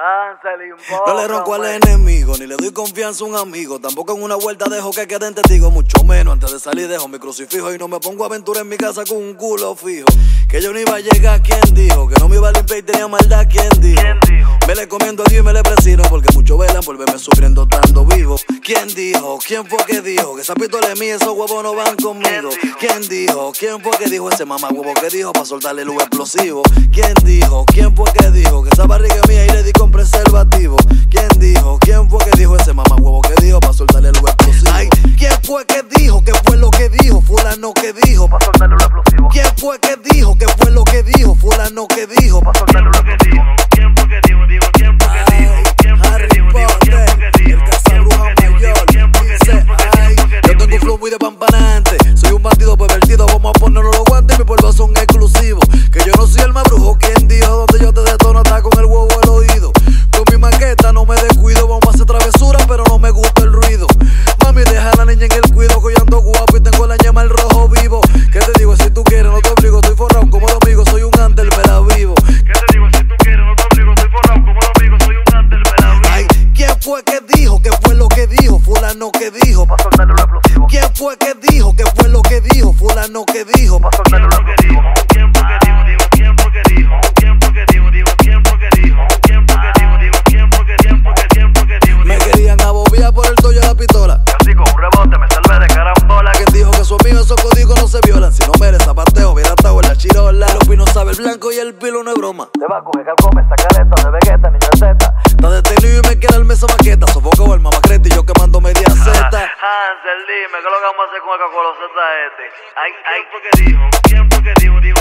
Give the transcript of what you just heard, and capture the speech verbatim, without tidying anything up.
No le ronco al enemigo, ni le doy confianza a un amigo. Tampoco en una vuelta dejo que queden testigos. Mucho menos antes de salir dejo mi crucifijo. Y no me pongo a aventura en mi casa con un culo fijo. Que yo no iba a llegar, ¿quién dijo? Que no me iba a limpiar y tenía maldad, ¿quién dijo? ¿Quién dijo? Me le comiendo a Dios y me le presino, porque muchos velan por verme sufriendo estando vivo. ¿Quién dijo? ¿Quién fue que dijo? Que esa pistola es mía, esos huevos no van conmigo. ¿Quién dijo? ¿Quién fue que dijo? Ese mamá huevo que dijo pa' soltarle el huevo explosivo. ¿Quién dijo? ¿Quién fue que dijo? Que esa barriga es mía y le di con preservativo. ¿Quién dijo? ¿Quién fue que dijo? Ese mamá huevo que dijo pa' soltarle el huevo explosivo. Ay, ¿quién fue que dijo? ¿Qué fue lo que dijo? Fulano que dijo Pa' soltarle el explosivo. ¿Quién fue que dijo? ¿Qué fue lo que dijo? Fulano que dijo Pa' soltarle el explosivo. ¿Quién fue que dijo? Digo, ¿quién fue que dijo? ¿Quién fue que dijo? Digo, ¿quién fue que dijo? El Casabruja mayor dice, ay, yo tengo un flow muy de pampanante. Soy un bandido pervertido, vamos a ponernos los guantes. Mis polvos son exclusivos. Que yo no soy el más brujo. ¿Quién dijo? Donde yo te detono está con el huevo al oído. Con mi maqueta no me descuido. Vamos a hacer travesura, pero no me gusta el ruido. Mami, deja a la niña en el cuido, que yo ando guapo y tengo la llama el rojo vivo. ¿Qué te digo? Si tú quieres, no te obligo. Estoy forrado como el amigo, soy un antel, me la vivo. ¿Qué te digo? Si tú quieres, no te obligo. Estoy forrado como el amigo, soy un antel, me la vivo. Ay, ¿quién fue que dijo? ¿Qué fue lo que dijo? Fulano que dijo Pa' soltarle el explosivo. ¿Quién fue que dijo? ¿Qué fue lo que dijo? Fulano que dijo Pa' soltarle el explosivo. ¿Quién fue que dijo? Digo, ¿quién fue que dijo? ¿Quién fue que dijo? Digo, ¿quién fue que dijo? ¿Quién fue que dijo? Digo, ¿quién fue que quién fue que quién fue que dijo? Me querían abobiar por el toyo de la pistola. Así con un rebote me salvé de carambola. ¿Quién dijo que esos amigos, esos códigos no se violan? Si no me eres zapateo, hubiera estado en la chirola. Los pinos sabe el blanco y el pilo no es broma. Te va a coger calcome, esa careta de Vegeta, niño de Z. Está detenido y me quiere el mesa maqueta. Sofocado el mamacrete y yo quemando media Z. Hansel, dime, ¿qué es lo que vamos a hacer con el cacoloceta este? Ay, ay, ¿quién fue que dijo? ¿Quién fue que dijo? Digo,